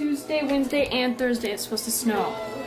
Tuesday, Wednesday, and Thursday it's supposed to snow.